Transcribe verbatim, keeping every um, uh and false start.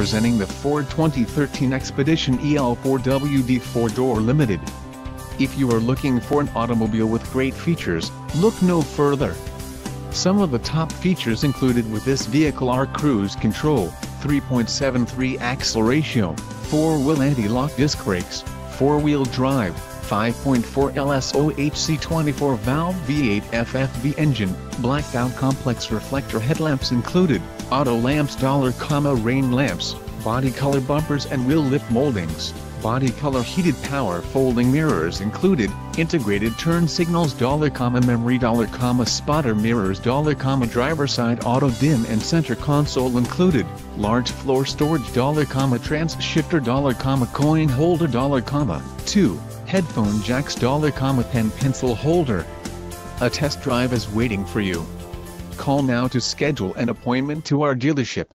presenting the Ford twenty thirteen Expedition E L four W D four-door Limited. If you are looking for an automobile with great features, look no further. Some of the top features included with this vehicle are cruise control, three point seven three axle ratio, four-wheel anti-lock disc brakes, four-wheel drive, five point four L S O H C twenty-four valve V eight F F V engine, blacked out complex reflector headlamps included, auto lamps dollar comma rain lamps, body color bumpers and wheel lip moldings, body color heated power folding mirrors included, integrated turn signals dollar comma memory dollar comma spotter mirrors dollar comma driver side auto dim and center console included, large floor storage dollar comma trans shifter dollar comma coin holder dollar comma two headphone jacks dollar comma pen pencil holder. A test drive is waiting for you. Call now to schedule an appointment to our dealership.